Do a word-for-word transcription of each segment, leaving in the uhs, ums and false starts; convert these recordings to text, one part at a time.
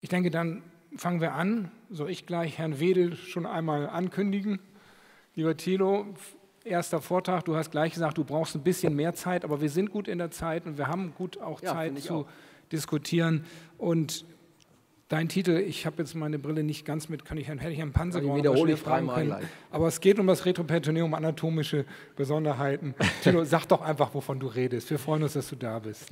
Ich denke, dann fangen wir an. Soll ich gleich Herrn Wedel schon einmal ankündigen? Lieber Thilo, erster Vortrag, du hast gleich gesagt, du brauchst ein bisschen mehr Zeit, aber wir sind gut in der Zeit und wir haben gut auch Ja, Zeit zu auch. diskutieren. Und dein Titel, ich habe jetzt meine Brille nicht ganz mit, kann ich, hätte ich Herrn Panzer ja, wiederhole ich dreimal gleich. Aber es geht um das Retroperitoneum, anatomische Besonderheiten. Thilo, sag doch einfach, wovon du redest. Wir freuen uns, dass du da bist.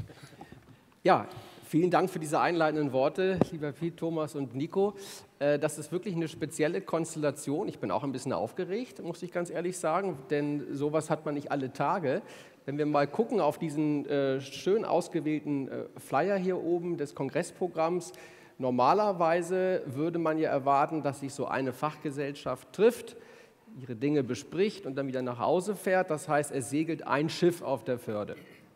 Ja, vielen Dank für diese einleitenden Worte, lieber Piet, Thomas und Nico. Das ist wirklich eine spezielle Konstellation. Ich bin auch ein bisschen aufgeregt, muss ich ganz ehrlich sagen, denn sowas hat man nicht alle Tage. Wenn wir mal gucken auf diesen äh, schön ausgewählten äh, Flyer hier oben des Kongressprogramms, normalerweise würde man ja erwarten, dass sich so eine Fachgesellschaft trifft, ihre Dinge bespricht und dann wieder nach Hause fährt. Das heißt, es segelt ein Schiff auf der Förde.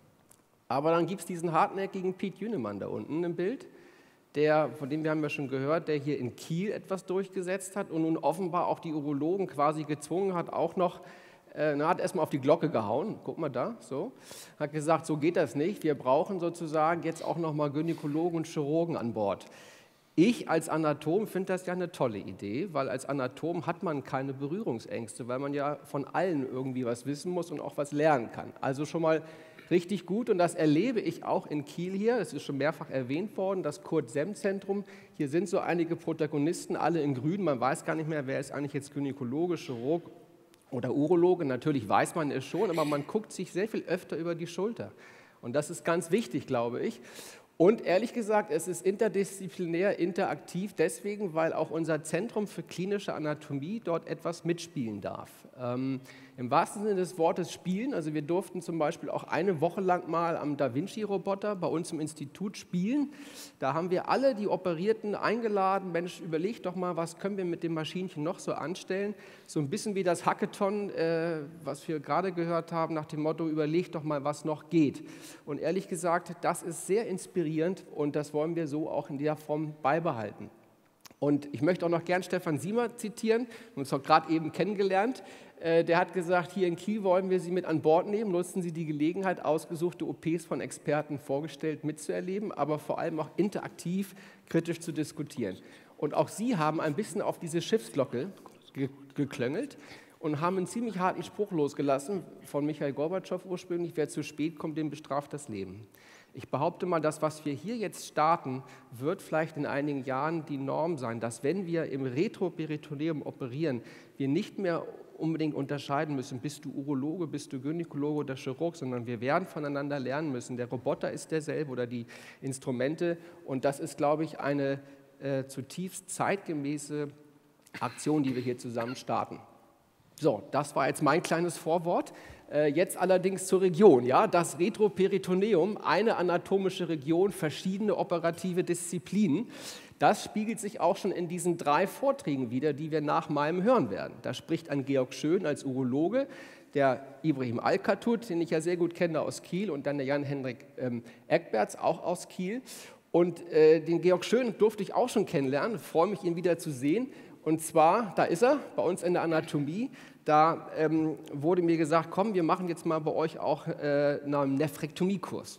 Aber dann gibt es diesen hartnäckigen Piet Jünemann da unten im Bild, der, von dem wir haben ja schon gehört, der hier in Kiel etwas durchgesetzt hat und nun offenbar auch die Urologen quasi gezwungen hat, auch noch, äh, na, hat erstmal auf die Glocke gehauen, guck mal da, so, hat gesagt, so geht das nicht, wir brauchen sozusagen jetzt auch noch mal Gynäkologen und Chirurgen an Bord. Ich als Anatom finde das ja eine tolle Idee, weil als Anatom hat man keine Berührungsängste, weil man ja von allen irgendwie was wissen muss und auch was lernen kann. Also schon mal richtig gut und das erlebe ich auch in Kiel hier, das ist schon mehrfach erwähnt worden, das Kurt-Semm-Zentrum. Hier sind so einige Protagonisten, alle in Grün, man weiß gar nicht mehr, wer ist eigentlich jetzt Gynäkologe, Chirurg oder Urologe. Natürlich weiß man es schon, aber man guckt sich sehr viel öfter über die Schulter. Und das ist ganz wichtig, glaube ich. Und ehrlich gesagt, es ist interdisziplinär, interaktiv, deswegen, weil auch unser Zentrum für klinische Anatomie dort etwas mitspielen darf. Ähm, Im wahrsten Sinne des Wortes spielen, also wir durften zum Beispiel auch eine Woche lang mal am Da Vinci-Roboter bei uns im Institut spielen. Da haben wir alle die Operierten eingeladen, Mensch, überleg doch mal, was können wir mit dem Maschinchen noch so anstellen. So ein bisschen wie das Hackathon, äh, was wir gerade gehört haben, nach dem Motto, überleg doch mal, was noch geht. Und ehrlich gesagt, das ist sehr inspirierend und das wollen wir so auch in der Form beibehalten. Und ich möchte auch noch gern Stefan Siemer zitieren, wir haben uns doch gerade eben kennengelernt. Der hat gesagt, hier in Kiel wollen wir Sie mit an Bord nehmen, nutzen Sie die Gelegenheit, ausgesuchte O Ps von Experten vorgestellt mitzuerleben, aber vor allem auch interaktiv, kritisch zu diskutieren. Und auch Sie haben ein bisschen auf diese Schiffsglocke ge geklöngelt und haben einen ziemlich harten Spruch losgelassen, von Michail Gorbatschow ursprünglich, wer zu spät kommt, dem bestraft das Leben. Ich behaupte mal, das, was wir hier jetzt starten, wird vielleicht in einigen Jahren die Norm sein, dass wenn wir im Retroperitoneum operieren, wir nicht mehr unbedingt unterscheiden müssen, bist du Urologe, bist du Gynäkologe oder Chirurg, sondern wir werden voneinander lernen müssen. Der Roboter ist derselbe oder die Instrumente und das ist, glaube ich, eine äh, zutiefst zeitgemäße Aktion, die wir hier zusammen starten. So, das war jetzt mein kleines Vorwort. Jetzt allerdings zur Region. Ja? Das Retroperitoneum, eine anatomische Region, verschiedene operative Disziplinen. Das spiegelt sich auch schon in diesen drei Vorträgen wider, die wir nach meinem hören werden. Da spricht ein Georg Schön als Urologe, der Ibrahim Alkatut, den ich ja sehr gut kenne aus Kiel, und dann der Jan-Henrik ähm, Eckberts, auch aus Kiel. Und äh, den Georg Schön durfte ich auch schon kennenlernen, ich freue mich, ihn wieder zu sehen. Und zwar, da ist er, bei uns in der Anatomie. Da ähm, wurde mir gesagt, komm, wir machen jetzt mal bei euch auch äh, einen Nephrektomiekurs.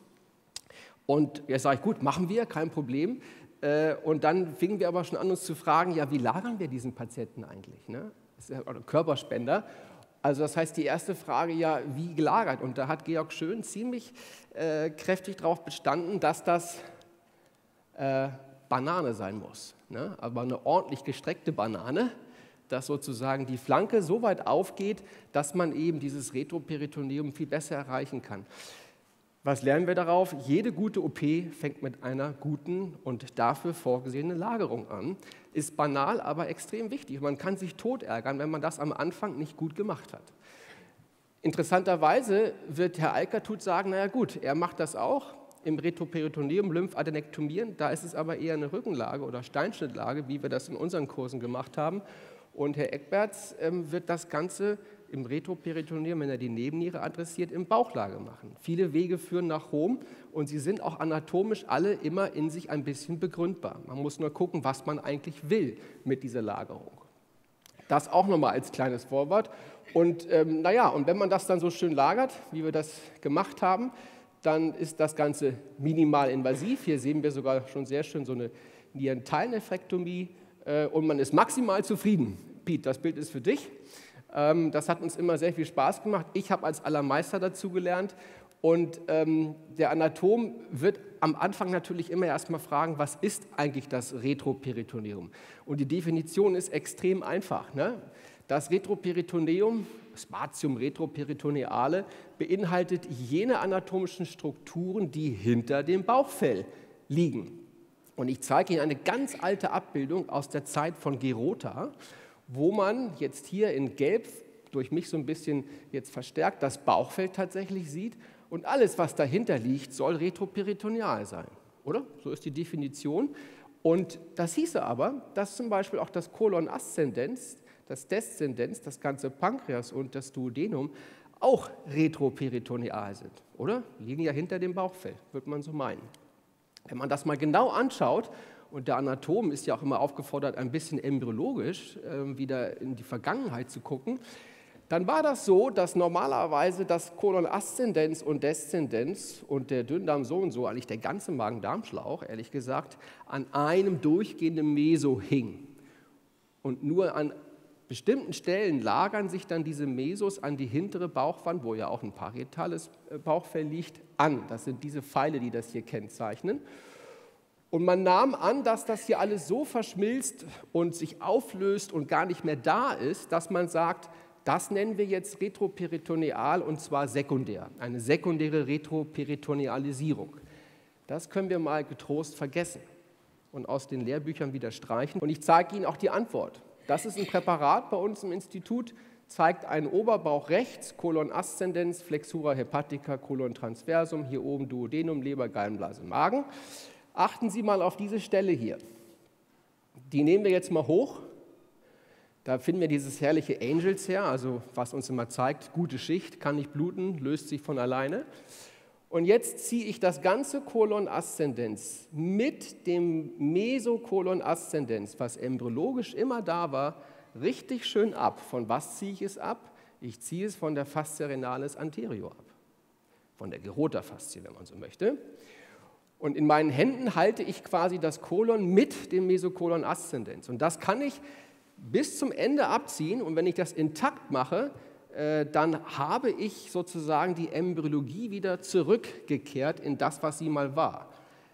Und jetzt sage ich, gut, machen wir, kein Problem. Äh, und dann fingen wir aber schon an, uns zu fragen, ja, wie lagern wir diesen Patienten eigentlich? Ne? Das ist ja ein Körperspender. Also das heißt, die erste Frage, ja, wie gelagert? Und da hat Georg Schön ziemlich äh, kräftig darauf bestanden, dass das äh, Banane sein muss. Ne? Aber eine ordentlich gestreckte Banane, dass sozusagen die Flanke so weit aufgeht, dass man eben dieses Retroperitoneum viel besser erreichen kann. Was lernen wir darauf? Jede gute O P fängt mit einer guten und dafür vorgesehenen Lagerung an. Ist banal, aber extrem wichtig. Man kann sich tot ärgern, wenn man das am Anfang nicht gut gemacht hat. Interessanterweise wird Herr Alkatut sagen, naja gut, er macht das auch im Retroperitoneum, Lymphadenektomieren, da ist es aber eher eine Rückenlage oder Steinschnittlage, wie wir das in unseren Kursen gemacht haben. Und Herr Eckberts ähm, wird das Ganze im Retroperitoneum, wenn er die Nebenniere adressiert, im Bauchlage machen. Viele Wege führen nach Rom und sie sind auch anatomisch alle immer in sich ein bisschen begründbar. Man muss nur gucken, was man eigentlich will mit dieser Lagerung. Das auch nochmal als kleines Vorwort. Und ähm, naja, und wenn man das dann so schön lagert, wie wir das gemacht haben, dann ist das Ganze minimal invasiv. Hier sehen wir sogar schon sehr schön so eine Nierenteilnephrektomie äh, und man ist maximal zufrieden. Piet, das Bild ist für dich. Ähm, das hat uns immer sehr viel Spaß gemacht. Ich habe als Allermeister dazugelernt. Und ähm, der Anatom wird am Anfang natürlich immer erstmal fragen, was ist eigentlich das Retroperitoneum? Und die Definition ist extrem einfach. Ne? Das Retroperitoneum, Spatium retroperitoneale, beinhaltet jene anatomischen Strukturen, die hinter dem Bauchfell liegen. Und ich zeige Ihnen eine ganz alte Abbildung aus der Zeit von Gerota, wo man jetzt hier in Gelb, durch mich so ein bisschen jetzt verstärkt, das Bauchfell tatsächlich sieht. Und alles, was dahinter liegt, soll retroperitoneal sein, oder? So ist die Definition. Und das hieße aber, dass zum Beispiel auch das Colon ascendens, das Descendens, das ganze Pankreas und das Duodenum auch retroperitoneal sind, oder? Liegen ja hinter dem Bauchfell, würde man so meinen. Wenn man das mal genau anschaut, und der Anatom ist ja auch immer aufgefordert, ein bisschen embryologisch äh, wieder in die Vergangenheit zu gucken, dann war das so, dass normalerweise das Colon ascendens und descendens und der Dünndarm so und so, eigentlich der ganze Magen-Darm-Schlauch, ehrlich gesagt, an einem durchgehenden Meso hing. Und nur an bestimmten Stellen lagern sich dann diese Mesos an die hintere Bauchwand, wo ja auch ein parietales Bauchfell liegt, an. Das sind diese Pfeile, die das hier kennzeichnen. Und man nahm an, dass das hier alles so verschmilzt und sich auflöst und gar nicht mehr da ist, dass man sagt, das nennen wir jetzt retroperitoneal und zwar sekundär, eine sekundäre Retroperitonealisierung. Das können wir mal getrost vergessen und aus den Lehrbüchern wieder streichen. Und ich zeige Ihnen auch die Antwort. Das ist ein Präparat bei uns im Institut, zeigt einen Oberbauch rechts, Colon ascendens, Flexura hepatica, Colon transversum, hier oben Duodenum, Leber, Gallenblase, Magen. Achten Sie mal auf diese Stelle hier. Die nehmen wir jetzt mal hoch. Da finden wir dieses herrliche Angels her, also was uns immer zeigt, gute Schicht, kann nicht bluten, löst sich von alleine. Und jetzt ziehe ich das ganze Colon ascendens mit dem Mesocolon ascendens, was embryologisch immer da war, richtig schön ab. Von was ziehe ich es ab? Ich ziehe es von der Fascia renalis anterior ab, von der Gerota-Faszie, wenn man so möchte. Und in meinen Händen halte ich quasi das Kolon mit dem Mesocolon ascendens. Und das kann ich bis zum Ende abziehen und wenn ich das intakt mache, äh, dann habe ich sozusagen die Embryologie wieder zurückgekehrt in das, was sie mal war.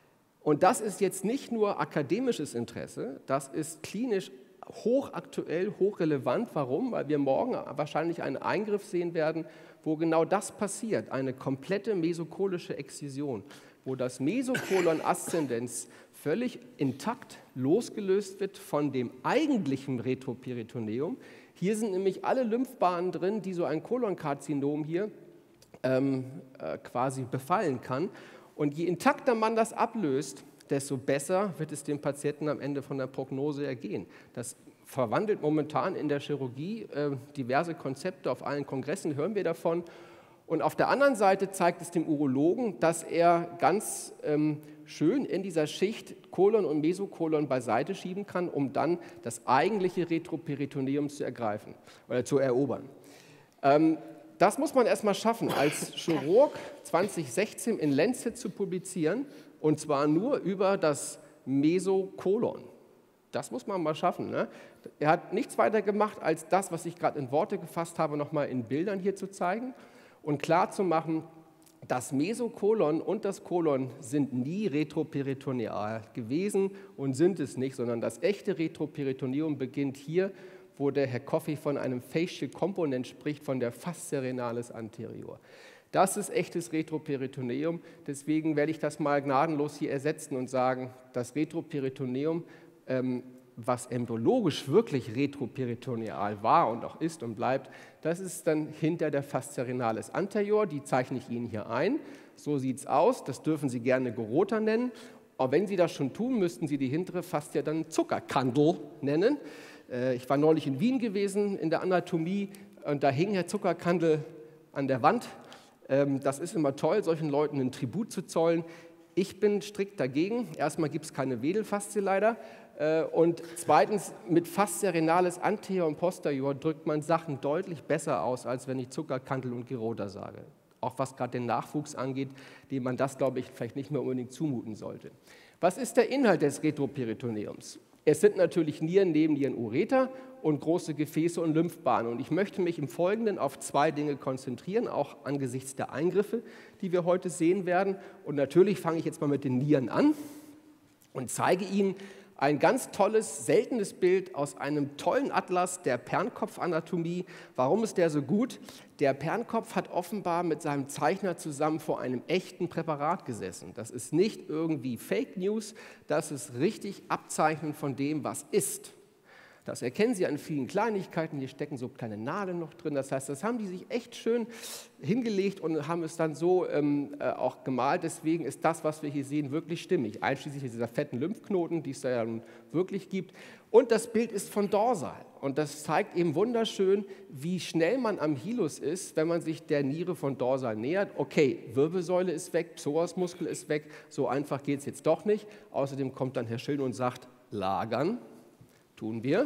Und das ist jetzt nicht nur akademisches Interesse, das ist klinisch hochaktuell, hochrelevant. Warum? Weil wir morgen wahrscheinlich einen Eingriff sehen werden, wo genau das passiert, eine komplette mesokolische Exzision, wo das Mesocolon ascendens völlig intakt losgelöst wird von dem eigentlichen Retroperitoneum. Hier sind nämlich alle Lymphbahnen drin, die so ein Kolonkarzinom hier ähm, äh, quasi befallen kann. Und je intakter man das ablöst, desto besser wird es dem Patienten am Ende von der Prognose ergehen. Das verwandelt momentan in der Chirurgie äh, diverse Konzepte, auf allen Kongressen hören wir davon. Und auf der anderen Seite zeigt es dem Urologen, dass er ganz ähm, schön in dieser Schicht Kolon und Mesokolon beiseite schieben kann, um dann das eigentliche Retroperitoneum zu ergreifen oder zu erobern. Ähm, das muss man erstmal schaffen, als Chirurg zwanzig sechzehn in Lancet zu publizieren, und zwar nur über das Mesokolon. Das muss man mal schaffen. Ne? Er hat nichts weiter gemacht, als das, was ich gerade in Worte gefasst habe, nochmal in Bildern hier zu zeigen. Und klar zu machen, das Mesokolon und das Kolon sind nie retroperitoneal gewesen und sind es nicht, sondern das echte Retroperitoneum beginnt hier, wo der Herr Coffey von einem Facial Component spricht, von der Fascia renalis anterior. Das ist echtes Retroperitoneum, deswegen werde ich das mal gnadenlos hier ersetzen und sagen, das Retroperitoneum, ähm, was embryologisch wirklich retroperitoneal war und auch ist und bleibt, das ist dann hinter der Fascia renalis anterior, die zeichne ich Ihnen hier ein. So sieht es aus, das dürfen Sie gerne Gerota nennen. Aber wenn Sie das schon tun, müssten Sie die hintere Fascia dann Zuckerkandel nennen. Ich war neulich in Wien gewesen in der Anatomie und da hing Herr Zuckerkandel an der Wand. Das ist immer toll, solchen Leuten einen Tribut zu zollen. Ich bin strikt dagegen. Erstmal gibt es keine Wedelfaszie leider. Und zweitens, mit Fascia renalis anterior und posterior drückt man Sachen deutlich besser aus, als wenn ich Zuckerkandel und Gerota sage. Auch was gerade den Nachwuchs angeht, dem man das, glaube ich, vielleicht nicht mehr unbedingt zumuten sollte. Was ist der Inhalt des Retroperitoneums? Es sind natürlich Nieren, Nebennieren, Ureter und große Gefäße und Lymphbahnen. Und ich möchte mich im Folgenden auf zwei Dinge konzentrieren, auch angesichts der Eingriffe, die wir heute sehen werden. Und natürlich fange ich jetzt mal mit den Nieren an und zeige Ihnen ein ganz tolles, seltenes Bild aus einem tollen Atlas der Pernkopfanatomie. Warum ist der so gut? Der Pernkopf hat offenbar mit seinem Zeichner zusammen vor einem echten Präparat gesessen. Das ist nicht irgendwie Fake News, das ist richtig Abzeichnen von dem, was ist. Das erkennen Sie an vielen Kleinigkeiten, hier stecken so kleine Nadeln noch drin. Das heißt, das haben die sich echt schön hingelegt und haben es dann so ähm, äh, auch gemalt. Deswegen ist das, was wir hier sehen, wirklich stimmig, einschließlich dieser fetten Lymphknoten, die es da ja nun wirklich gibt. Und das Bild ist von dorsal und das zeigt eben wunderschön, wie schnell man am Hilus ist, wenn man sich der Niere von dorsal nähert. Okay, Wirbelsäule ist weg, Psoasmuskel ist weg, so einfach geht es jetzt doch nicht. Außerdem kommt dann Herr Schilden und sagt, lagern. Tun wir.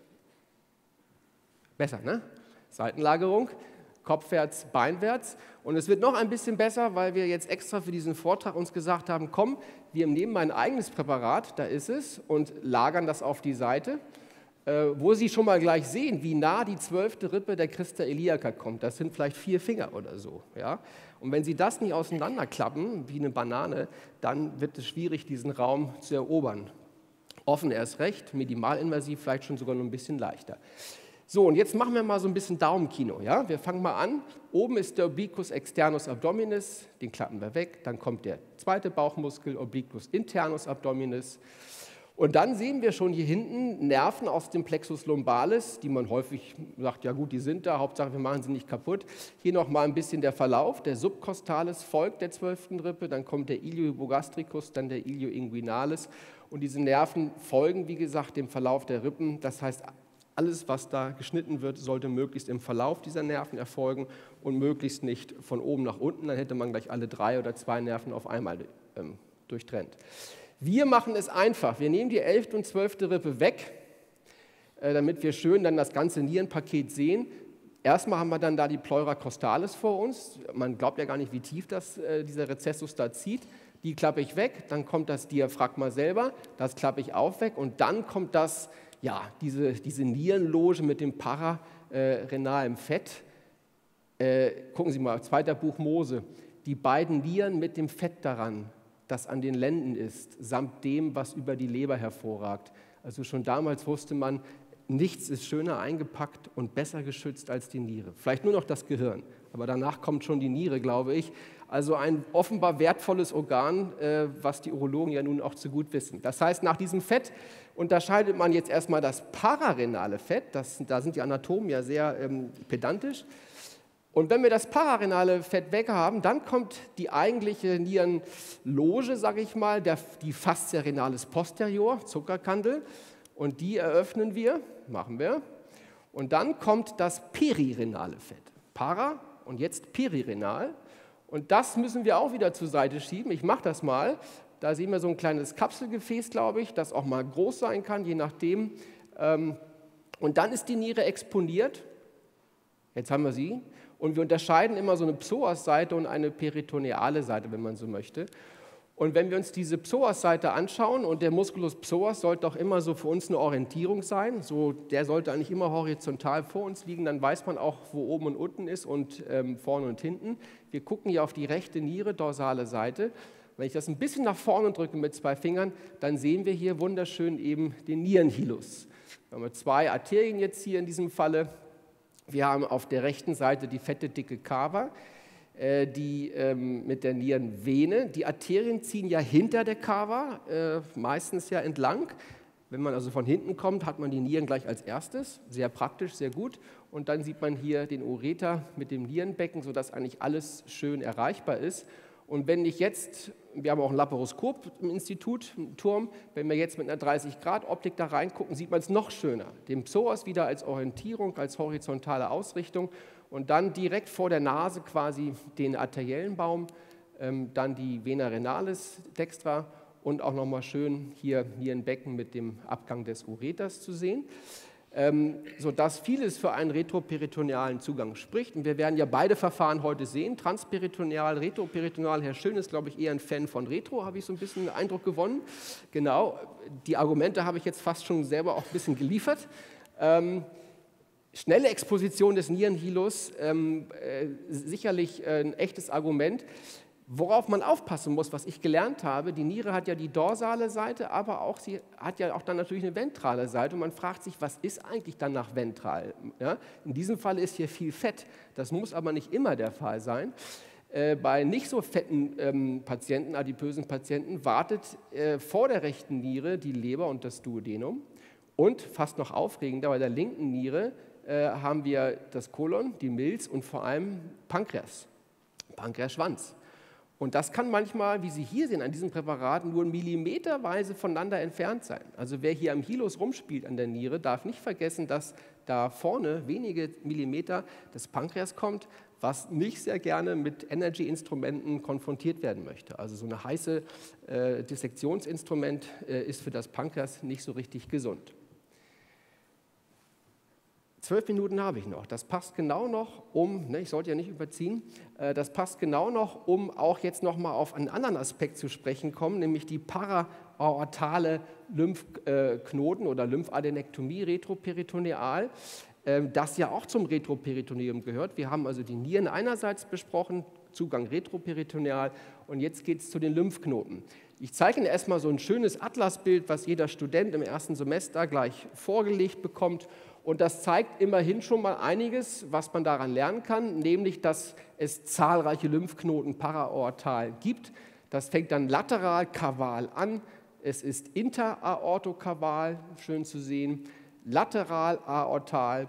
Besser, ne? Seitenlagerung, kopfwärts, beinwärts. Und es wird noch ein bisschen besser, weil wir jetzt extra für diesen Vortrag uns gesagt haben, komm, wir nehmen mein eigenes Präparat, da ist es, und lagern das auf die Seite, äh, wo Sie schon mal gleich sehen, wie nah die zwölfte Rippe der Christa iliaca kommt. Das sind vielleicht vier Finger oder so. Ja? Und wenn Sie das nicht auseinanderklappen, wie eine Banane, dann wird es schwierig, diesen Raum zu erobern. Offen erst recht, minimalinvasiv, vielleicht schon sogar noch ein bisschen leichter. So, und jetzt machen wir mal so ein bisschen Daumenkino. Ja? Wir fangen mal an. Oben ist der Obliquus externus abdominis, den klappen wir weg. Dann kommt der zweite Bauchmuskel, Obliquus internus abdominis. Und dann sehen wir schon hier hinten Nerven aus dem Plexus lumbalis, die man häufig sagt, ja gut, die sind da, Hauptsache wir machen sie nicht kaputt. Hier nochmal ein bisschen der Verlauf. Der Subcostalis folgt der zwölften Rippe, dann kommt der Iliohypogastricus, dann der Ilioinguinalis. Und diese Nerven folgen, wie gesagt, dem Verlauf der Rippen. Das heißt, alles, was da geschnitten wird, sollte möglichst im Verlauf dieser Nerven erfolgen und möglichst nicht von oben nach unten. Dann hätte man gleich alle drei oder zwei Nerven auf einmal ähm, durchtrennt. Wir machen es einfach. Wir nehmen die elfte und zwölfte Rippe weg, äh, damit wir schön dann das ganze Nierenpaket sehen. Erstmal haben wir dann da die Pleura costalis vor uns. Man glaubt ja gar nicht, wie tief das, äh, dieser Rezessus da zieht. Die klappe ich weg, dann kommt das Diaphragma selber, das klappe ich auch weg und dann kommt das, ja, diese, diese Nierenloge mit dem pararenalen Fett. Äh, gucken Sie mal, zweiter Buch Mose, die beiden Nieren mit dem Fett daran, das an den Lenden ist, samt dem, was über die Leber hervorragt. Also schon damals wusste man, nichts ist schöner eingepackt und besser geschützt als die Niere. Vielleicht nur noch das Gehirn, aber danach kommt schon die Niere, glaube ich. Also ein offenbar wertvolles Organ, äh, was die Urologen ja nun auch zu gut wissen. Das heißt, nach diesem Fett unterscheidet man jetzt erstmal das pararenale Fett, das, da sind die Anatomen ja sehr ähm, pedantisch. Und wenn wir das pararenale Fett weg haben, dann kommt die eigentliche Nierenloge, sage ich mal, der, die Fascia renalis posterior, Zuckerkandel. Und die eröffnen wir, machen wir. Und dann kommt das perirenale Fett. Para und jetzt perirenal. Und das müssen wir auch wieder zur Seite schieben. Ich mache das mal. Da sehen wir so ein kleines Kapselgefäß, glaube ich, das auch mal groß sein kann, je nachdem. Und dann ist die Niere exponiert. Jetzt haben wir sie. Und wir unterscheiden immer so eine Psoas-Seite und eine peritoneale Seite, wenn man so möchte. Und wenn wir uns diese Psoas-Seite anschauen, und der Musculus psoas sollte auch immer so für uns eine Orientierung sein, so, der sollte eigentlich immer horizontal vor uns liegen, dann weiß man auch, wo oben und unten ist und ähm, vorne und hinten. Wir gucken hier auf die rechte Niere, dorsale Seite. Wenn ich das ein bisschen nach vorne drücke mit zwei Fingern, dann sehen wir hier wunderschön eben den Nierenhilus. Wir haben zwei Arterien jetzt hier in diesem Falle. Wir haben auf der rechten Seite die fette, dicke Cava, äh, die ähm, mit der Nierenvene. Die Arterien ziehen ja hinter der Cava, äh, meistens ja entlang. Wenn man also von hinten kommt, hat man die Nieren gleich als erstes. Sehr praktisch, sehr gut. Und dann sieht man hier den Ureter mit dem Nierenbecken, sodass eigentlich alles schön erreichbar ist. Und wenn ich jetzt, wir haben auch ein Laparoskop im Institut, im Turm, wenn wir jetzt mit einer dreißig Grad Optik da reingucken, sieht man es noch schöner. Den Psoas wieder als Orientierung, als horizontale Ausrichtung und dann direkt vor der Nase quasi den arteriellen Baum, ähm, dann die Vena renalis dextra und auch nochmal schön hier Nierenbecken mit dem Abgang des Ureters zu sehen. ähm, sodass vieles für einen retroperitonealen Zugang spricht. Und wir werden ja beide Verfahren heute sehen, transperitoneal, retroperitoneal. Herr Schön ist, glaube ich, eher ein Fan von Retro, habe ich so ein bisschen den Eindruck gewonnen. Genau, die Argumente habe ich jetzt fast schon selber auch ein bisschen geliefert. Ähm, schnelle Exposition des Nierenhilus, ähm, äh, sicherlich äh, ein echtes Argument. Worauf man aufpassen muss, was ich gelernt habe, die Niere hat ja die dorsale Seite, aber auch sie hat ja auch dann natürlich eine ventrale Seite und man fragt sich, was ist eigentlich dann nach ventral? Ja? In diesem Fall ist hier viel Fett, das muss aber nicht immer der Fall sein. Äh, bei nicht so fetten ähm, Patienten, adipösen Patienten, wartet äh, vor der rechten Niere die Leber und das Duodenum und fast noch aufregender, bei der linken Niere äh, haben wir das Kolon, die Milz und vor allem Pankreas, Pankreasschwanz. Und das kann manchmal, wie Sie hier sehen, an diesen Präparaten nur millimeterweise voneinander entfernt sein. Also wer hier am Hilus rumspielt an der Niere, darf nicht vergessen, dass da vorne wenige Millimeter das Pankreas kommt, was nicht sehr gerne mit Energy-Instrumenten konfrontiert werden möchte. Also so eine heiße äh, Dissektionsinstrument äh, ist für das Pankreas nicht so richtig gesund. Zwölf Minuten habe ich noch. Das passt genau noch, um, ne, ich sollte ja nicht überziehen, äh, das passt genau noch, um auch jetzt nochmal auf einen anderen Aspekt zu sprechen kommen, nämlich die paraaortale Lymphknoten oder Lymphadenektomie retroperitoneal, äh, das ja auch zum Retroperitoneum gehört. Wir haben also die Nieren einerseits besprochen, Zugang retroperitoneal, und jetzt geht es zu den Lymphknoten. Ich zeige Ihnen erstmal so ein schönes Atlasbild, was jeder Student im ersten Semester gleich vorgelegt bekommt. Und das zeigt immerhin schon mal einiges, was man daran lernen kann, nämlich, dass es zahlreiche Lymphknoten paraaortal gibt. Das fängt dann lateral kaval an, es ist interaortokaval, schön zu sehen, lateral aortal,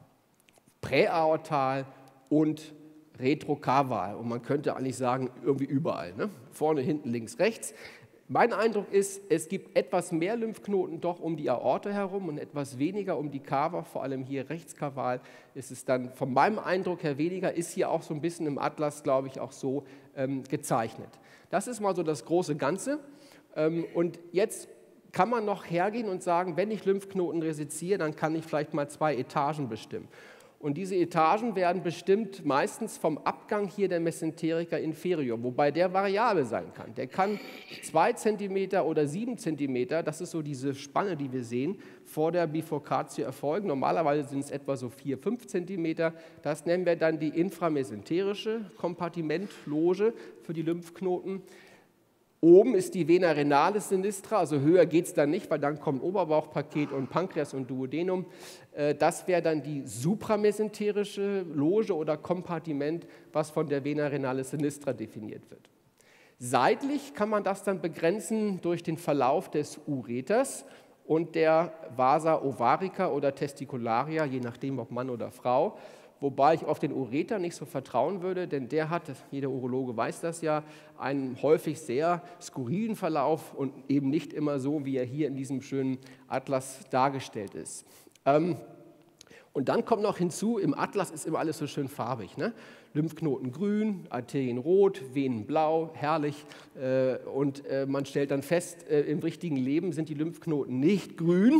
präaortal und retrokaval. Und man könnte eigentlich sagen, irgendwie überall, ne? Vorne, hinten, links, rechts. Mein Eindruck ist, es gibt etwas mehr Lymphknoten doch um die Aorta herum und etwas weniger um die Kava, vor allem hier rechtskaval ist es dann von meinem Eindruck her weniger, ist hier auch so ein bisschen im Atlas, glaube ich, auch so ähm, gezeichnet. Das ist mal so das große Ganze. Ähm, und jetzt kann man noch hergehen und sagen, wenn ich Lymphknoten reseziere, dann kann ich vielleicht mal zwei Etagen bestimmen. Und diese Etagen werden bestimmt meistens vom Abgang hier der Mesenterica inferior, wobei der variabel sein kann. Der kann zwei Zentimeter oder sieben Zentimeter, das ist so diese Spanne, die wir sehen, vor der Bifurcatio erfolgen. Normalerweise sind es etwa so vier, fünf Zentimeter. Das nennen wir dann die inframesenterische Kompartimentloge für die Lymphknoten. Oben ist die Vena renalis sinistra, also höher geht es dann nicht, weil dann kommen Oberbauchpaket und Pankreas und Duodenum. Das wäre dann die supramesenterische Loge oder Kompartiment, was von der Vena renalis sinistra definiert wird. Seitlich kann man das dann begrenzen durch den Verlauf des Ureters und der Vasa ovarica oder testicularia, je nachdem ob Mann oder Frau. Wobei ich auf den Ureter nicht so vertrauen würde, denn der hat, jeder Urologe weiß das ja, einen häufig sehr skurrilen Verlauf und eben nicht immer so, wie er hier in diesem schönen Atlas dargestellt ist. Ähm, und dann kommt noch hinzu, im Atlas ist immer alles so schön farbig, ne? Lymphknoten grün, Arterien rot, Venen blau, herrlich. Äh, und äh, man stellt dann fest, äh, im richtigen Leben sind die Lymphknoten nicht grün,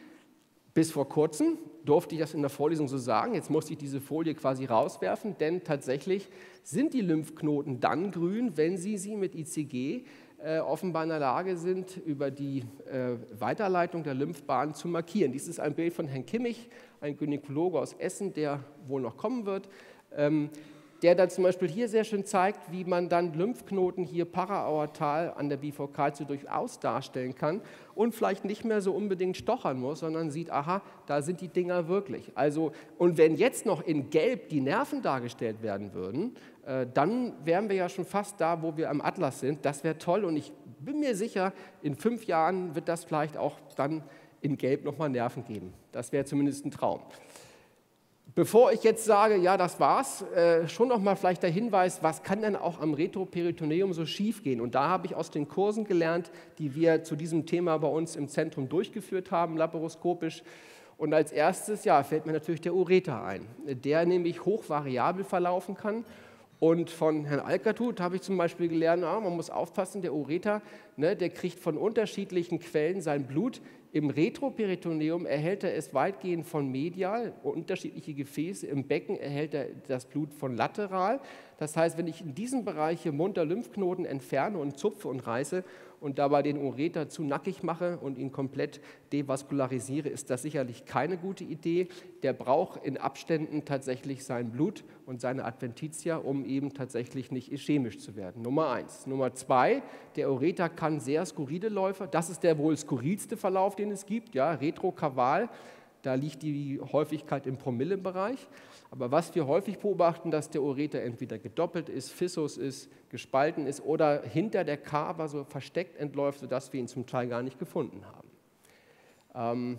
bis vor kurzem. Durfte ich das in der Vorlesung so sagen, jetzt musste ich diese Folie quasi rauswerfen, denn tatsächlich sind die Lymphknoten dann grün, wenn Sie sie mit I C G äh, offenbar in der Lage sind, über die äh, Weiterleitung der Lymphbahn zu markieren. Dies ist ein Bild von Herrn Kimmich, ein Gynäkologe aus Essen, der wohl noch kommen wird, ähm, der dann zum Beispiel hier sehr schön zeigt, wie man dann Lymphknoten hier paraaortal an der Bifurcatio durchaus darstellen kann und vielleicht nicht mehr so unbedingt stochern muss, sondern sieht, aha, da sind die Dinger wirklich. Also, und wenn jetzt noch in Gelb die Nerven dargestellt werden würden, äh, dann wären wir ja schon fast da, wo wir am Atlas sind. Das wäre toll und ich bin mir sicher, in fünf Jahren wird das vielleicht auch dann in Gelb nochmal Nerven geben. Das wäre zumindest ein Traum. Bevor ich jetzt sage, ja, das war's, äh, schon noch mal vielleicht der Hinweis, was kann denn auch am Retroperitoneum so schief gehen? Und da habe ich aus den Kursen gelernt, die wir zu diesem Thema bei uns im Zentrum durchgeführt haben, laparoskopisch. Und als erstes, ja, fällt mir natürlich der Ureter ein, der nämlich hochvariabel verlaufen kann Und von Herrn Alcatut habe ich zum Beispiel gelernt, ah, man muss aufpassen, der Ureter, ne, der kriegt von unterschiedlichen Quellen sein Blut. Im Retroperitoneum erhält er es weitgehend von medial, unterschiedliche Gefäße. Im Becken erhält er das Blut von lateral. Das heißt, wenn ich in diesem Bereich munter Lymphknoten entferne und zupfe und reiße und dabei den Ureter zu nackig mache und ihn komplett devaskularisiere, ist das sicherlich keine gute Idee. Der braucht in Abständen tatsächlich sein Blut und seine Adventitia, um eben tatsächlich nicht ischämisch zu werden. Nummer eins. Nummer zwei, der Ureter kann sehr skurrile Läufe. Das ist der wohl skurrilste Verlauf, den es gibt, ja, retrokaval. Da liegt die Häufigkeit im Promillebereich. Aber was wir häufig beobachten, dass der Ureter entweder gedoppelt ist, Fissus ist, gespalten ist oder hinter der Kava so versteckt entläuft, sodass wir ihn zum Teil gar nicht gefunden haben. Ähm,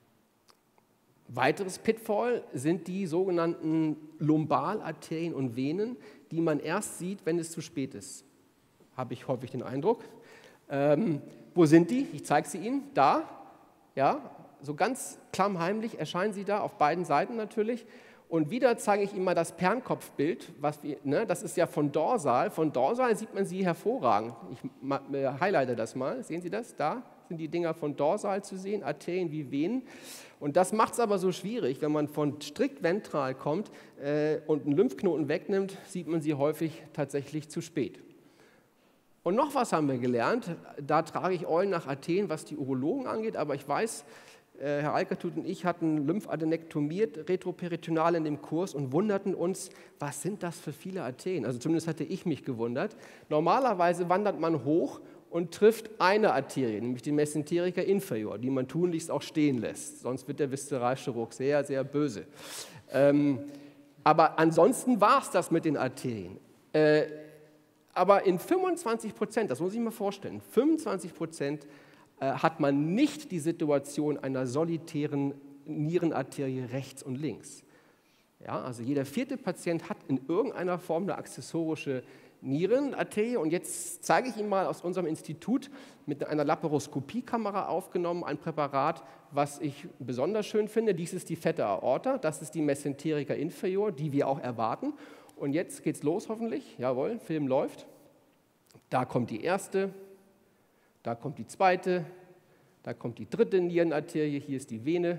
weiteres Pitfall sind die sogenannten Lumbalarterien und Venen, die man erst sieht, wenn es zu spät ist. Habe ich häufig den Eindruck. Ähm, wo sind die? Ich zeige sie Ihnen. Da, ja, so ganz klammheimlich erscheinen sie da, auf beiden Seiten natürlich. Und wieder zeige ich Ihnen mal das Pernkopfbild. Was wir, ne, das ist ja von dorsal. Von dorsal sieht man sie hervorragend. Ich äh, highlighte das mal. Sehen Sie das? Da sind die Dinger von dorsal zu sehen, Arterien wie Venen. Und das macht es aber so schwierig. Wenn man von strikt ventral kommt äh, und einen Lymphknoten wegnimmt, sieht man sie häufig tatsächlich zu spät. Und noch was haben wir gelernt. Da trage ich Eulen nach Athen, was die Urologen angeht. Aber ich weiß, Herr Alcatut und ich hatten Lymphadenektomiert, retroperitonal in dem Kurs und wunderten uns, was sind das für viele Arterien? Also zumindest hatte ich mich gewundert. Normalerweise wandert man hoch und trifft eine Arterie, nämlich die Mesenterica inferior, die man tunlichst auch stehen lässt. Sonst wird der Viszeralchirurg sehr, sehr böse. Ähm, aber ansonsten war es das mit den Arterien. Äh, aber in fünfundzwanzig Prozent, das muss ich mir vorstellen, fünfundzwanzig Prozent hat man nicht die Situation einer solitären Nierenarterie rechts und links. Ja, also jeder vierte Patient hat in irgendeiner Form eine accessorische Nierenarterie. Und jetzt zeige ich Ihnen mal aus unserem Institut mit einer Laparoskopiekamera aufgenommen ein Präparat, was ich besonders schön finde. Dies ist die fette Aorta, das ist die Mesenterica inferior, die wir auch erwarten. Und jetzt geht's los hoffentlich. Jawohl, Film läuft. Da kommt die erste. Da kommt die zweite, da kommt die dritte Nierenarterie, hier ist die Vene,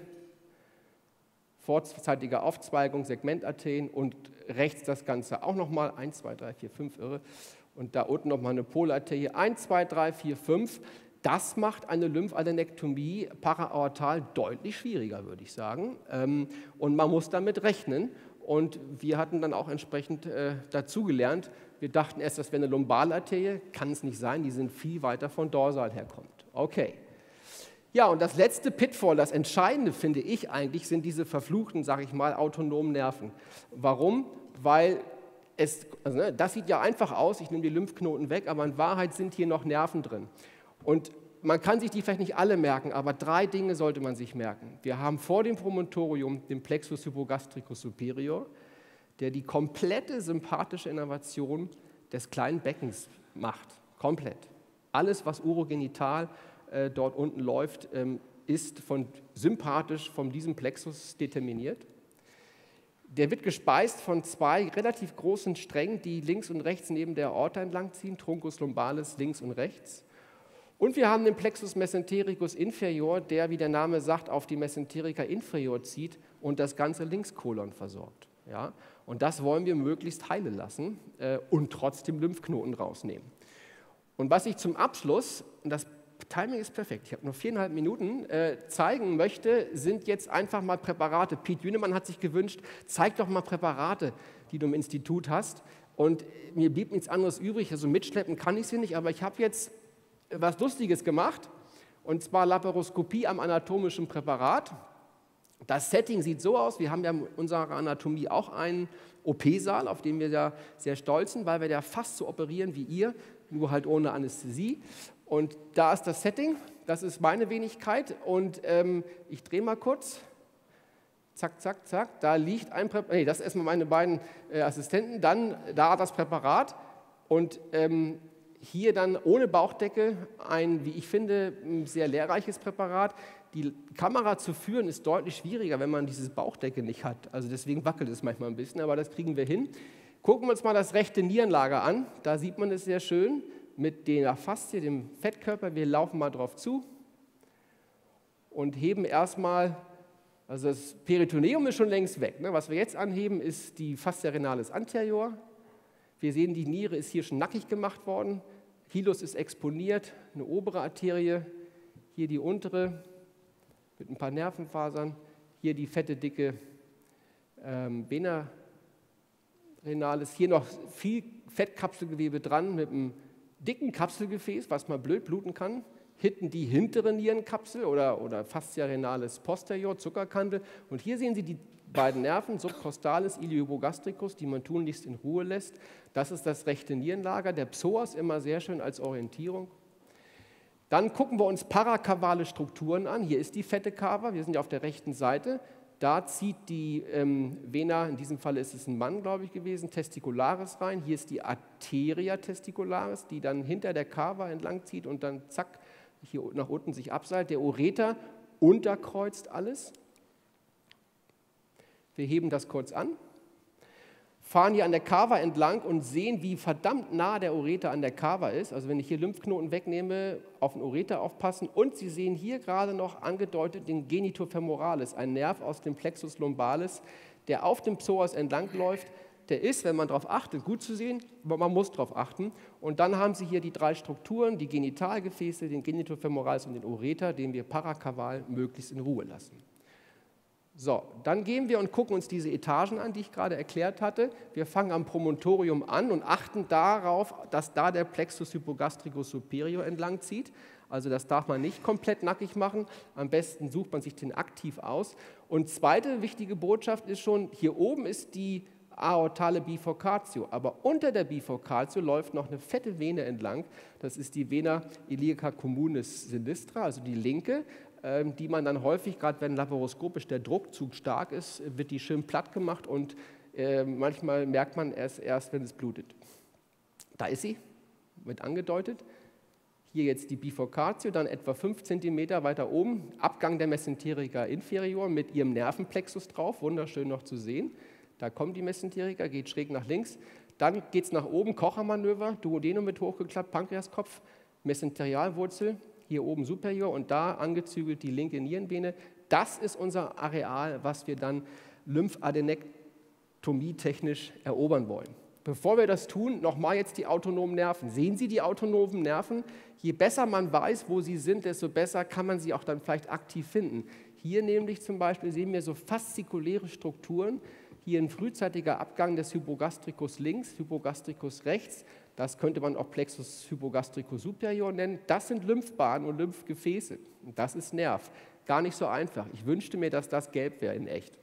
vorzeitige Aufzweigung, Segmentarterien und rechts das Ganze auch nochmal, eins, zwei, drei, vier, fünf, irre, und da unten nochmal eine Polarterie, eins, zwei, drei, vier, fünf. Das macht eine Lymphadenektomie paraaortal deutlich schwieriger, würde ich sagen, und man muss damit rechnen. Und wir hatten dann auch entsprechend äh, dazugelernt. Wir dachten erst, das wäre eine Lumbalarterie. Kann es nicht sein, die sind viel weiter von dorsal herkommt. Okay. Ja, und das letzte Pitfall, das Entscheidende finde ich eigentlich, sind diese verfluchten, sage ich mal, autonomen Nerven. Warum? Weil es, also, ne, das sieht ja einfach aus, ich nehme die Lymphknoten weg, aber in Wahrheit sind hier noch Nerven drin. Und man kann sich die vielleicht nicht alle merken, aber drei Dinge sollte man sich merken. Wir haben vor dem Promontorium den Plexus hypogastricus superior, der die komplette sympathische Innervation des kleinen Beckens macht. Komplett. Alles, was urogenital äh, dort unten läuft, ähm, ist von, sympathisch von diesem Plexus determiniert. Der wird gespeist von zwei relativ großen Strängen, die links und rechts neben der Aorta entlang ziehen, Truncus lumbalis links und rechts. Und wir haben den Plexus mesentericus inferior, der, wie der Name sagt, auf die Mesenterica inferior zieht und das ganze Linkskolon versorgt. Ja? Und das wollen wir möglichst heilen lassen äh, und trotzdem Lymphknoten rausnehmen. Und was ich zum Abschluss, und das Timing ist perfekt, ich habe nur viereinhalb Minuten, äh, zeigen möchte, sind jetzt einfach mal Präparate. Piet Jünemann hat sich gewünscht, zeig doch mal Präparate, die du im Institut hast. Und mir blieb nichts anderes übrig, also mitschleppen kann ich sie nicht, aber ich habe jetzt was Lustiges gemacht, und zwar Laparoskopie am anatomischen Präparat. Das Setting sieht so aus, wir haben ja in unserer Anatomie auch einen O P-Saal, auf den wir ja sehr stolz sind, weil wir ja fast so operieren wie ihr, nur halt ohne Anästhesie. Und da ist das Setting, das ist meine Wenigkeit, und ähm, ich drehe mal kurz. Zack, zack, zack, da liegt ein Präparat, nee, das sind erstmal meine beiden äh, Assistenten, dann da das Präparat und ähm, hier dann ohne Bauchdecke ein, wie ich finde, sehr lehrreiches Präparat. Die Kamera zu führen ist deutlich schwieriger, wenn man diese Bauchdecke nicht hat. Also deswegen wackelt es manchmal ein bisschen, aber das kriegen wir hin. Gucken wir uns mal das rechte Nierenlager an. Da sieht man es sehr schön mit der Faszie, dem Fettkörper. Wir laufen mal drauf zu und heben erstmal, also das Peritoneum ist schon längst weg. Ne? Was wir jetzt anheben, ist die Fascia renalis anterior. Wir sehen, die Niere ist hier schon nackig gemacht worden. Hilus ist exponiert, eine obere Arterie, hier die untere mit ein paar Nervenfasern, hier die fette, dicke ähm, Vena renalis, hier noch viel Fettkapselgewebe dran mit einem dicken Kapselgefäß, was mal blöd bluten kann. Hinten die hintere Nierenkapsel oder, oder Fascia renalis posterior, Zuckerkandel. Und hier sehen Sie die beiden Nerven, subcostalis, iliohypogastricus, die man tunlichst in Ruhe lässt. Das ist das rechte Nierenlager, der Psoas immer sehr schön als Orientierung. Dann gucken wir uns parakavale Strukturen an. Hier ist die fette Kava, wir sind ja auf der rechten Seite. Da zieht die ähm, Vena, in diesem Fall ist es ein Mann, glaube ich, gewesen, testicularis rein. Hier ist die Arteria testicularis, die dann hinter der Kava entlang zieht und dann zack, hier nach unten sich abseilt. Der Ureter unterkreuzt alles. Wir heben das kurz an, fahren hier an der Kava entlang und sehen, wie verdammt nah der Ureter an der Kava ist. Also wenn ich hier Lymphknoten wegnehme, auf den Ureter aufpassen. Und Sie sehen hier gerade noch angedeutet den Genitor femoralis, ein Nerv aus dem Plexus lumbalis, der auf dem Psoas entlangläuft. Der ist, wenn man darauf achtet, gut zu sehen, aber man muss darauf achten. Und dann haben Sie hier die drei Strukturen, die Genitalgefäße, den Genitor femoralis und den Ureter, den wir parakaval möglichst in Ruhe lassen. So, dann gehen wir und gucken uns diese Etagen an, die ich gerade erklärt hatte. Wir fangen am Promontorium an und achten darauf, dass da der Plexus hypogastricus superior entlang zieht. Also das darf man nicht komplett nackig machen. Am besten sucht man sich den aktiv aus. Und zweite wichtige Botschaft ist schon, hier oben ist die aortale Bifurcatio, aber unter der Bifurcatio läuft noch eine fette Vene entlang. Das ist die Vena iliaca communis sinistra, also die linke, die man dann häufig, gerade wenn laparoskopisch der Druckzug stark ist, wird die schön platt gemacht und äh, manchmal merkt man es erst, wenn es blutet. Da ist sie, wird angedeutet. Hier jetzt die Bifurcatio, dann etwa fünf Zentimeter weiter oben, Abgang der Mesenterica inferior mit ihrem Nervenplexus drauf, wunderschön noch zu sehen. Da kommt die Mesenterica, geht schräg nach links. Dann geht es nach oben, Kochermanöver, Duodenum wird hochgeklappt, Pankreaskopf, Mesenterialwurzel, hier oben superior und da angezügelt die linke Nierenvene. Das ist unser Areal, was wir dann Lymphadenektomie technisch erobern wollen. Bevor wir das tun, nochmal jetzt die autonomen Nerven. Sehen Sie die autonomen Nerven? Je besser man weiß, wo sie sind, desto besser kann man sie auch dann vielleicht aktiv finden. Hier nämlich zum Beispiel sehen wir so faszikuläre Strukturen. Hier ein frühzeitiger Abgang des Hypogastricus links, Hypogastricus rechts. Das könnte man auch Plexus hypogastricus superior nennen. Das sind Lymphbahnen und Lymphgefäße. Und das ist Nerv. Gar nicht so einfach. Ich wünschte mir, dass das gelb wäre in echt.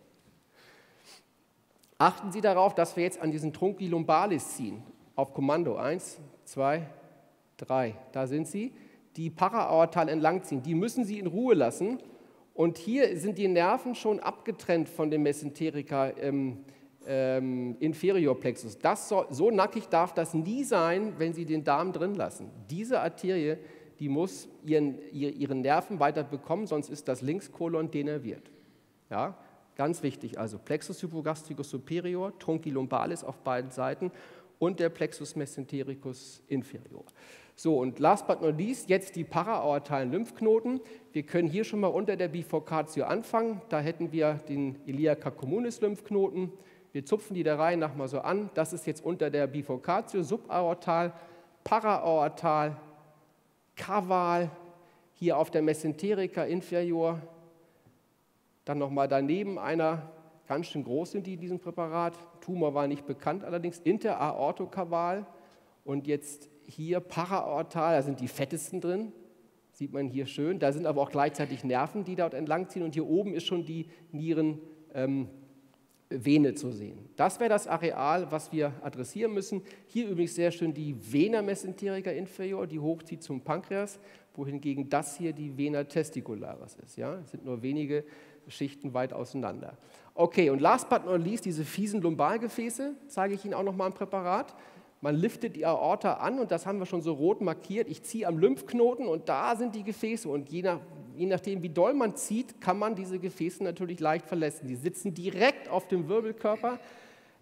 Achten Sie darauf, dass wir jetzt an diesen Trunci lumbalis ziehen. Auf Kommando. Eins, zwei, drei. Da sind sie. Die paraaortal entlangziehen. Die müssen Sie in Ruhe lassen. Und hier sind die Nerven schon abgetrennt von dem Mesenterica ähm, ähm, inferior plexus. Das soll, so nackig darf das nie sein, wenn Sie den Darm drin lassen. Diese Arterie, die muss ihren, ihren Nerven weiter bekommen, sonst ist das Linkskolon denerviert. Ja, ganz wichtig, also Plexus hypogastricus superior, Trunci lumbalis auf beiden Seiten und der Plexus mesentericus inferior. So, und last but not least, jetzt die paraaortalen Lymphknoten. Wir können hier schon mal unter der Bifurcatio anfangen. Da hätten wir den iliaca communis Lymphknoten. Wir zupfen die der Reihe nach mal so an. Das ist jetzt unter der Bifurcatio, subaortal, paraaortal, kaval, hier auf der Mesenterica inferior. Dann nochmal daneben einer, ganz schön groß sind die in diesem Präparat. Tumor war nicht bekannt, allerdings interaortokaval. Und jetzt hier paraaortal, da sind die fettesten drin, sieht man hier schön. Da sind aber auch gleichzeitig Nerven, die dort entlangziehen. Und hier oben ist schon die Nierenvene ähm, zu sehen. Das wäre das Areal, was wir adressieren müssen. Hier übrigens sehr schön die Vena mesenterica inferior, die hochzieht zum Pankreas, wohingegen das hier die Vena testicularis ist. Ja? Es sind nur wenige Schichten weit auseinander. Okay, und last but not least, diese fiesen Lumbalgefäße, zeige ich Ihnen auch nochmal im Präparat. Man liftet die Aorta an und das haben wir schon so rot markiert. Ich ziehe am Lymphknoten und da sind die Gefäße und je, nach, je nachdem, wie doll man zieht, kann man diese Gefäße natürlich leicht verletzen. Die sitzen direkt auf dem Wirbelkörper.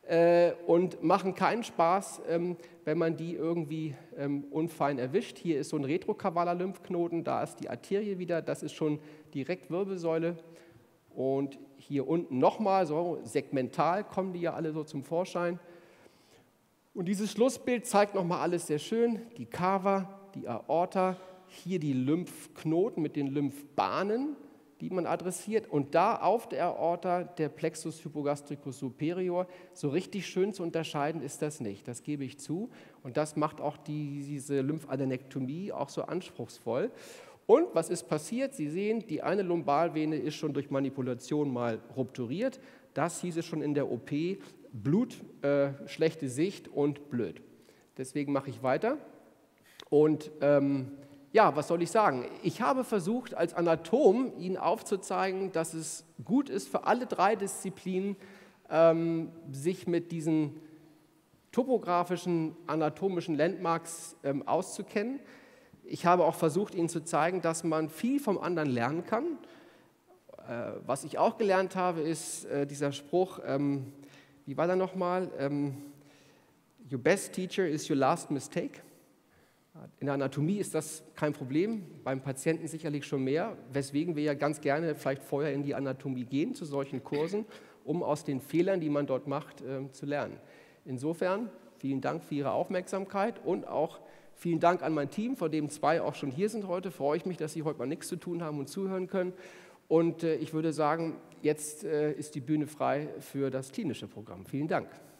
äh, und machen keinen Spaß, ähm, wenn man die irgendwie ähm, unfein erwischt. Hier ist so ein retrokavaler Lymphknoten, da ist die Arterie wieder, das ist schon direkt Wirbelsäule. Und hier unten nochmal, so segmental kommen die ja alle so zum Vorschein. Und dieses Schlussbild zeigt nochmal alles sehr schön, die Cava, die Aorta, hier die Lymphknoten mit den Lymphbahnen, die man adressiert, und da auf der Aorta der Plexus hypogastricus superior. So richtig schön zu unterscheiden ist das nicht, das gebe ich zu, und das macht auch die, diese Lymphadenektomie auch so anspruchsvoll. Und was ist passiert? Sie sehen, die eine Lumbalvene ist schon durch Manipulation mal rupturiert, das hieß es schon in der O P, Blut, äh, schlechte Sicht und blöd. Deswegen mache ich weiter und ähm, ja, was soll ich sagen? Ich habe versucht, als Anatom Ihnen aufzuzeigen, dass es gut ist, für alle drei Disziplinen ähm, sich mit diesen topografischen, anatomischen Landmarks ähm, auszukennen. Ich habe auch versucht, Ihnen zu zeigen, dass man viel vom anderen lernen kann. Äh, was ich auch gelernt habe, ist äh, dieser Spruch, ähm, wie war der nochmal? Ähm, Your best teacher is your last mistake. In der Anatomie ist das kein Problem, beim Patienten sicherlich schon mehr, weswegen wir ja ganz gerne vielleicht vorher in die Anatomie gehen, zu solchen Kursen, um aus den Fehlern, die man dort macht, äh, zu lernen. Insofern vielen Dank für Ihre Aufmerksamkeit und auch vielen Dank an mein Team, von dem zwei auch schon hier sind heute. Freue ich mich, dass Sie heute mal nichts zu tun haben und zuhören können. Und äh, ich würde sagen, jetzt äh, ist die Bühne frei für das klinische Programm. Vielen Dank.